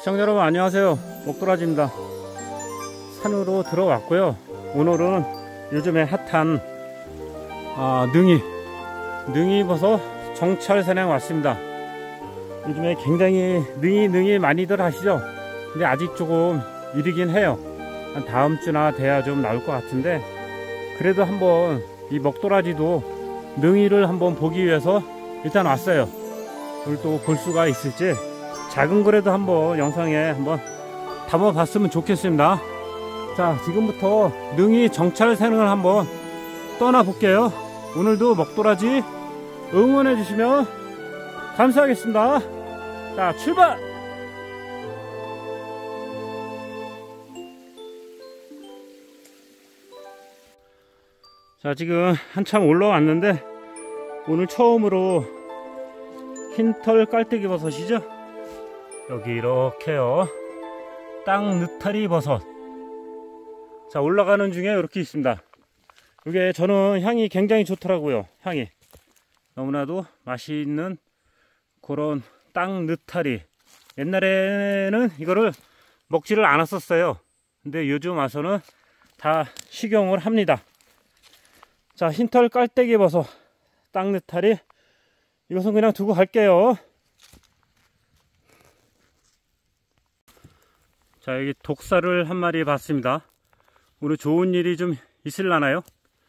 시청자 여러분 안녕하세요. 목도라지입니다. 산으로 들어왔고요. 오늘은 요즘에 핫한 능이버섯 정찰 산행 왔습니다. 요즘에 굉장히 능이 많이들 하시죠. 근데 아직 조금 이르긴 해요. 한 다음 주나 돼야 좀 나올 것 같은데, 그래도 한번 이 먹도라지도 능이를 한번 보기 위해서 일단 왔어요. 오늘 또 볼 수가 있을지 작은 거라도 한번 영상에 한번 담아 봤으면 좋겠습니다. 자, 지금부터 능이 정찰 산행을 한번 떠나 볼게요. 오늘도 먹도라지 응원해 주시면 감사하겠습니다. 자, 출발! 자, 지금 한참 올라왔는데 오늘 처음으로 흰털 깔때기 버섯이죠. 여기 이렇게요. 땅 느타리 버섯. 자, 올라가는 중에 이렇게 있습니다. 이게 저는 향이 굉장히 좋더라고요. 향이 너무나도 맛있는 그런 땅 느타리. 옛날에는 이거를 먹지를 않았었어요. 근데 요즘 와서는 다 식용을 합니다. 자, 흰털 깔때기 버섯, 땅 느타리. 이것은 그냥 두고 갈게요. 자, 여기 독사를 한 마리 봤습니다. 오늘 좋은 일이 좀 있을라나요?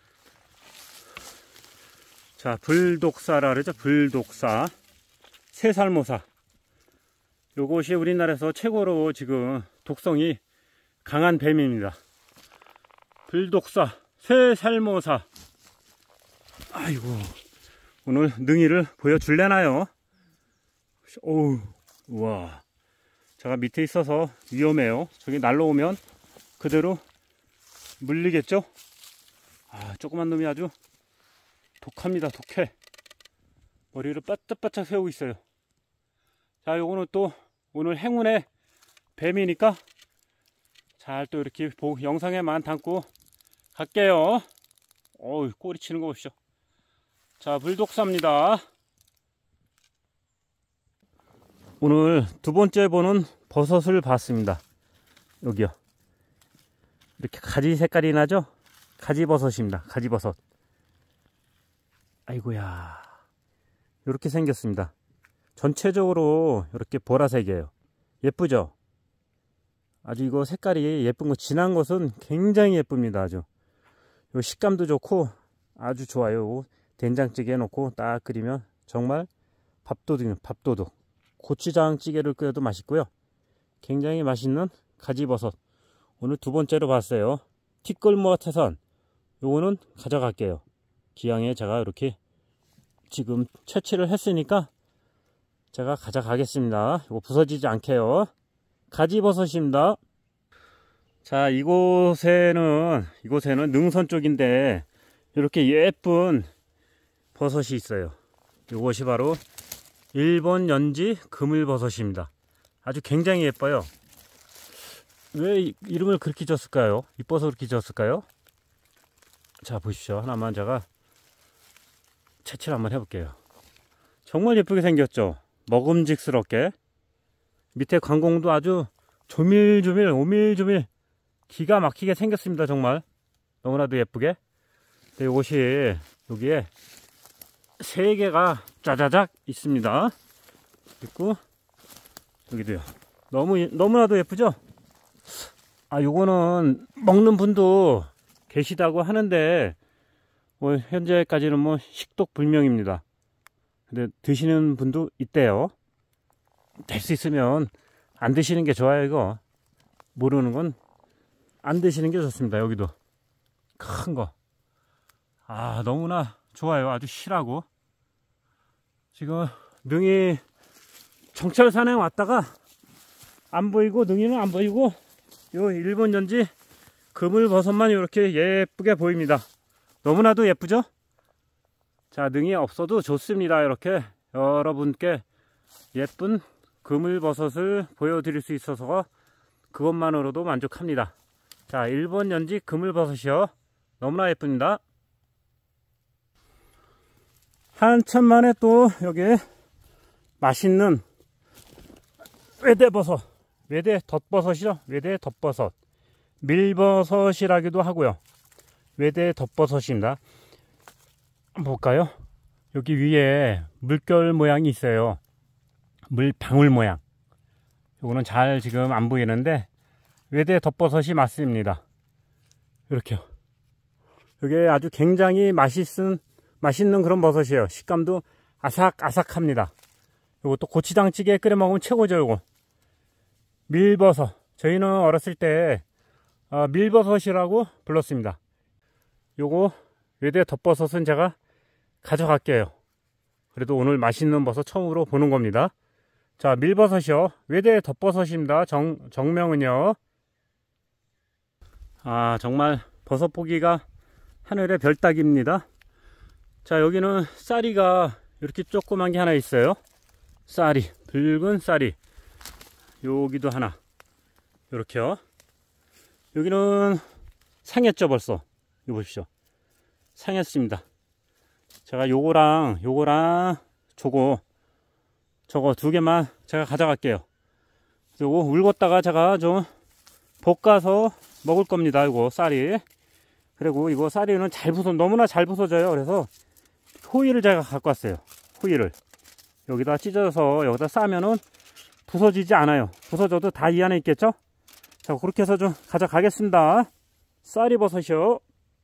자, 불독사라 그러죠. 불독사, 새살모사. 요것이 우리나라에서 최고로 지금 독성이 강한 뱀입니다. 불독사, 새살모사. 아이고, 오늘 능이를 보여줄래나요? 오우, 우와. 제가 밑에 있어서 위험해요. 저기 날라오면 그대로 물리겠죠? 아, 조그만 놈이 아주 독합니다. 독해. 머리를 바짝바짝 세우고 있어요. 자, 요거는 또 오늘 행운의 뱀이니까 잘 또 이렇게 영상에만 담고 갈게요. 어우, 꼬리 치는 거 보시죠. 자, 불독사입니다. 오늘 두 번째 보는 버섯을 봤습니다. 여기요. 이렇게 가지 색깔이 나죠? 가지버섯입니다. 가지버섯. 아이고야. 이렇게 생겼습니다. 전체적으로 이렇게 보라색이에요. 예쁘죠? 아주 이거 색깔이 예쁜 거, 진한 것은 굉장히 예쁩니다. 아주. 요 식감도 좋고 아주 좋아요. 된장찌개에 넣고 딱 끓이면 정말 밥도둑. 고추장찌개를 끓여도 맛있고요. 굉장히 맛있는 가지버섯. 오늘 두 번째로 봤어요. 티끌모아 태산. 요거는 가져갈게요. 기왕에 제가 이렇게 지금 채취를 했으니까 제가 가져가겠습니다. 이거 부서지지 않게요. 가지버섯입니다. 자, 이곳에는 능선 쪽인데 이렇게 예쁜 버섯이 있어요. 이것이 바로 일본 연지 그물버섯입니다. 아주 굉장히 예뻐요. 왜 이름을 그렇게 지었을까요? 이뻐서 그렇게 지었을까요? 자, 보십시오. 하나만 제가 채취를 한번 해볼게요. 정말 예쁘게 생겼죠? 먹음직스럽게. 밑에 관공도 아주 조밀조밀 오밀조밀 기가 막히게 생겼습니다. 정말 너무나도 예쁘게. 근데 이것이 여기에 3개가 짜자작 있습니다. 있고 여기도요. 너무나도 예쁘죠? 아, 요거는 먹는 분도 계시다고 하는데 뭐 현재까지는 뭐 식독 불명입니다. 근데 드시는 분도 있대요. 될 수 있으면 안 드시는 게 좋아요. 이거 모르는 건 안 드시는 게 좋습니다. 여기도 큰 거. 아, 너무나 좋아요. 아주 실하고. 지금 능이 정찰 산행 왔다가 안 보이고, 능이는 안 보이고, 요 일본 연지 그물버섯만 이렇게 예쁘게 보입니다. 너무나도 예쁘죠? 자, 능이 없어도 좋습니다. 이렇게 여러분께 예쁜 그물버섯을 보여드릴 수 있어서 그것만으로도 만족합니다. 자, 일본 연지 그물버섯이요. 너무나 예쁩니다. 한참 만에 또 여기 맛있는 외대버섯, 외대 덧버섯이죠. 외대 덧버섯. 밀버섯이라기도 하고요. 외대 덧버섯입니다. 한번 볼까요? 여기 위에 물결 모양이 있어요. 물방울 모양. 요거는 잘 지금 안 보이는데 외대 덧버섯이 맞습니다. 이렇게요. 이게 아주 굉장히 맛있는 그런 버섯이에요. 식감도 아삭아삭합니다. 요것도 고추장찌개 끓여 먹으면 최고죠. 요거 밀버섯. 저희는 어렸을 때 밀버섯이라고 불렀습니다. 요거 외대 덧버섯은 제가 가져갈게요. 그래도 오늘 맛있는 버섯 처음으로 보는 겁니다. 자, 밀버섯이요. 외대 덧버섯입니다. 정명은요. 아, 정말 버섯 보기가 하늘의 별따기입니다. 자, 여기는 쌀이가 이렇게 조그만 게 하나 있어요. 쌀이, 붉은 쌀이. 여기도 하나. 요렇게요. 여기는 상했죠, 벌써. 이거 보십시오. 상했습니다. 제가 요거랑 저거 두 개만 제가 가져갈게요. 요거 울었다가 제가 좀 볶아서 먹을 겁니다. 이거 쌀이. 그리고 이거 쌀이는 너무나 잘 부서져요. 그래서 호일을 제가 갖고 왔어요. 호일을 여기다 찢어서 여기다 싸면은 부서지지 않아요. 부서져도 다 이 안에 있겠죠? 자, 그렇게 해서 좀 가져가겠습니다. 쌀이 버섯이요.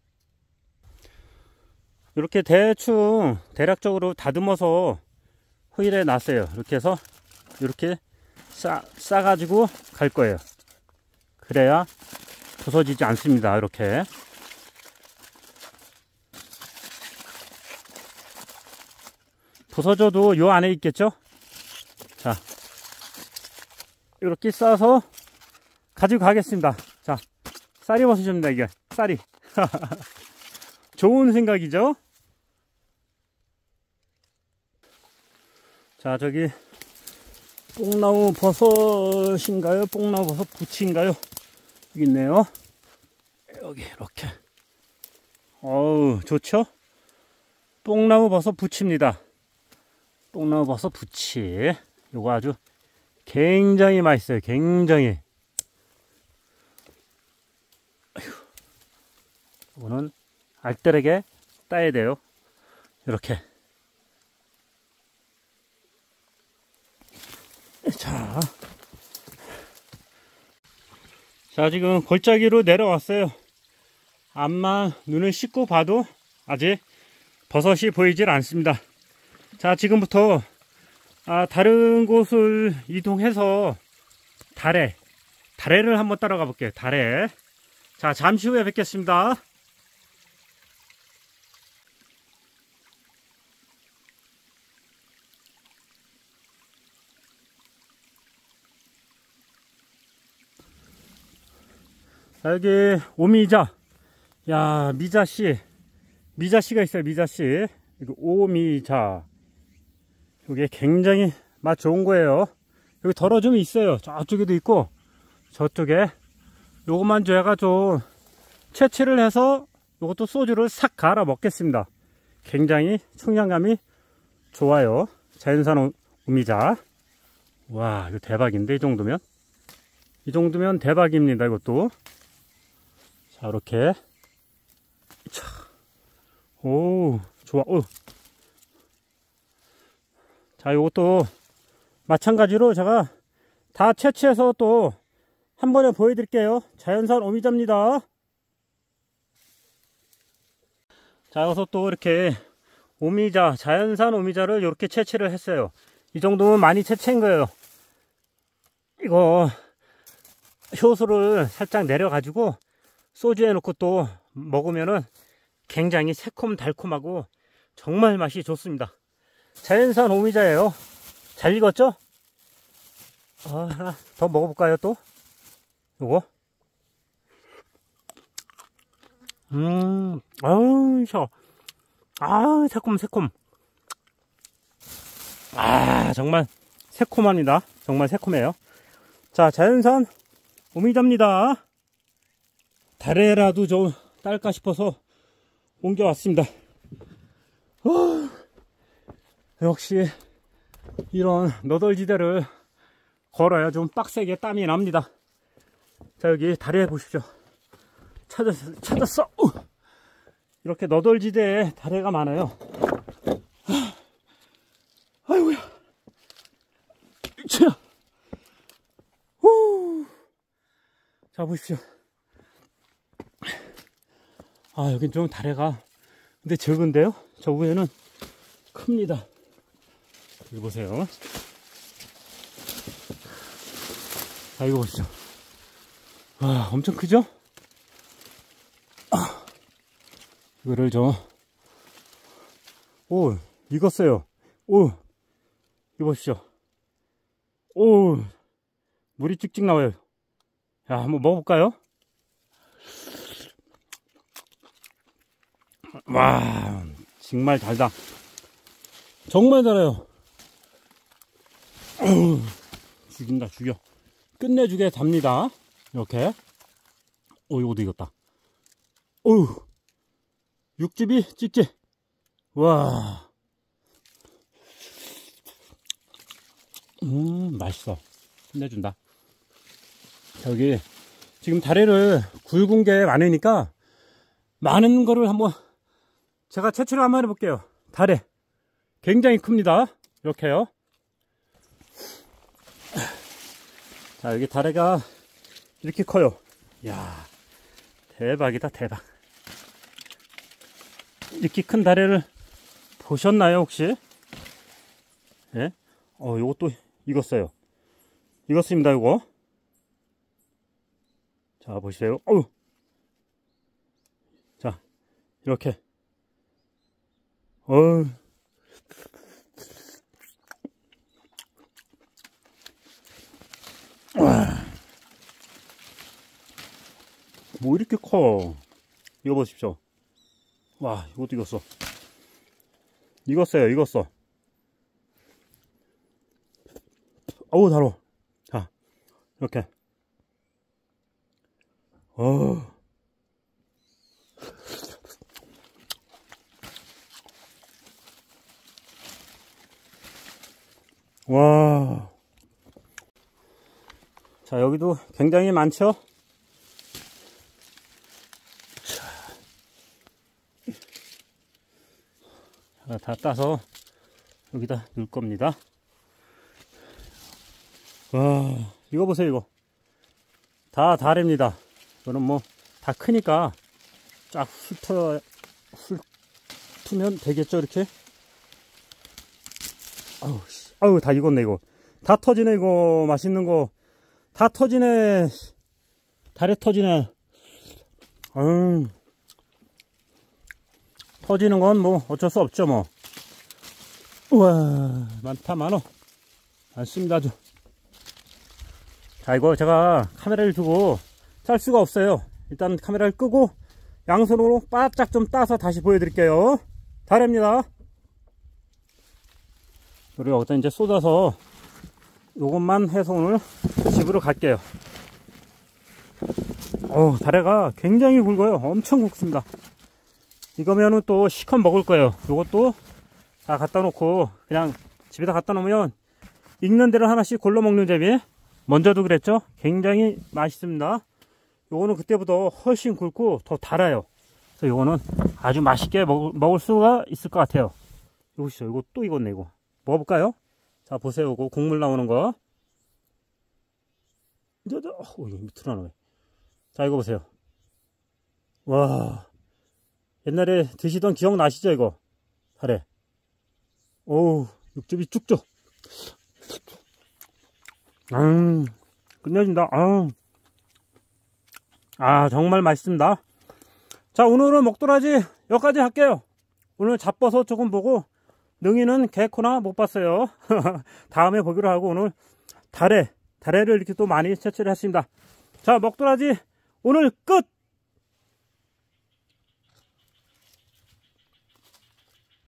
이렇게 대략적으로 다듬어서 호일에 놨어요. 이렇게 해서 이렇게 싸가지고 갈 거예요. 그래야 부서지지 않습니다. 이렇게. 부서져도 요 안에 있겠죠? 자, 이렇게 싸서 가지고 가겠습니다. 자, 쌀이 버섯입니다. 이게 쌀이. 좋은 생각이죠? 자, 저기 뽕나무 버섯인가요? 뽕나무 버섯 부치인가요? 여기 있네요. 여기 이렇게. 어우, 좋죠? 뽕나무 버섯 부치입니다. 뽕나무 버섯 부치. 요거 아주 굉장히 맛있어요. 굉장히. 이거는 알뜰하게 따야 돼요. 이렇게. 자, 지금 골짜기로 내려왔어요. 앞만 눈을 씻고 봐도 아직 버섯이 보이질 않습니다. 자, 지금부터 다른 곳을 이동해서 다래를 한번 따라가 볼게요. 다래. 자, 잠시 후에 뵙겠습니다. 자, 여기 오미자. 야, 미자씨가 있어요. 미자씨. 이거 오미자. 이게 굉장히 맛 좋은 거예요. 여기 덜어 좀 있어요. 저쪽에도 있고 저쪽에. 요것만 제가 좀 채취를 해서 요것도 소주를 싹 갈아 먹겠습니다. 굉장히 청량감이 좋아요. 자연산 오미자. 와, 이거 대박인데, 이 정도면 대박입니다. 이것도. 자, 이렇게. 오, 좋아. 오. 자, 요것도 마찬가지로 제가 다 채취해서 또 한 번에 보여드릴게요. 자연산 오미자입니다. 자, 여기서 또 이렇게 오미자, 자연산 오미자를 이렇게 채취를 했어요. 이 정도면 많이 채취한 거예요. 이거 효소를 살짝 내려가지고 소주에 넣고 또 먹으면은 굉장히 새콤달콤하고 정말 맛이 좋습니다. 자연산 오미자예요. 잘 익었죠? 하나 더 먹어볼까요? 또 요거. 아우, 새콤. 정말 새콤합니다. 정말 새콤해요. 자, 자연산 오미자입니다. 다래라도 좀 딸까 싶어서 옮겨왔습니다. 역시 이런 너덜지대를 걸어야 좀 빡세게 땀이 납니다. 자, 여기 다리에 보십시오. 찾았어. 이렇게 너덜지대에 다리가 많아요. 아이고야. 자, 보십시오. 아, 여긴 좀 다리가 근데 적은데요? 저 위에는 큽니다. 여기 보세요. 자, 이거 보시죠. 와, 엄청 크죠? 이거를 익었어요. 이거 보십시오. 물이 쭉쭉 나와요. 자, 한번 먹어볼까요? 와, 정말 달다. 정말 달아요. 죽인다, 죽여. 끝내주게 답니다. 이렇게. 이것도 익었다. 육즙이 찍지. 와. 맛있어. 끝내준다. 여기, 지금 다리를 굵은 게 많으니까, 많은 거를 한번, 제가 채취를 한번 해볼게요. 다리. 굉장히 큽니다. 이렇게요. 자, 여기 다리가 이렇게 커요. 이야, 대박이다, 대박. 이렇게 큰 다리를 보셨나요, 혹시? 예? 요것도 익었어요. 익었습니다, 요거. 자, 보세요. 자, 이렇게. 뭐 이렇게 커. 이거 보십시오. 와, 이것도 익었어. 익었어. 달어. 자, 이렇게. 와. 자, 여기도 굉장히 많죠? 자, 다 따서 여기다 넣을 겁니다. 와, 이거 보세요, 이거. 다 다릅니다. 이거는 뭐, 다 크니까 쫙 훑으면 되겠죠, 이렇게? 다 익었네, 이거. 다 터지네, 이거. 맛있는 거. 다 터지네. 다리 터지네. 터지는 건 뭐 어쩔 수 없죠, 뭐. 우와, 많어. 많습니다, 아주. 자, 이거 제가 카메라를 두고 짤 수가 없어요. 일단 카메라를 끄고 양손으로 바짝 좀 따서 다시 보여드릴게요. 다릅니다. 그리고 여기다 이제 쏟아서 요것만 해서 오늘 집으로 갈게요. 다래가 굉장히 굵어요. 엄청 굵습니다. 이거면은 또 시컷 먹을 거예요. 요것도 다 갖다 놓고 그냥 집에다 갖다 놓으면 익는 대로 하나씩 골라 먹는 재미. 먼저도 그랬죠? 굉장히 맛있습니다. 요거는 그때보다 훨씬 굵고 더 달아요. 그래서 요거는 아주 맛있게 먹을 수가 있을 것 같아요. 요거시죠. 이거 또 익었네, 이거. 먹어볼까요? 자, 보세요. 이거 국물 나오는 거. 밑으로 나오네. 자, 이거 보세요. 와. 옛날에 드시던 기억 나시죠, 이거? 다래. 육즙이 쭉쭉. 끝내준다. 정말 맛있습니다. 자, 오늘은 먹도라지 여기까지 할게요. 오늘 잡버섯 조금 보고, 능이는 개코나 못 봤어요. 다음에 보기로 하고, 오늘 다래를 이렇게 또 많이 채취를 했습니다. 자, 먹도라지 오늘 끝!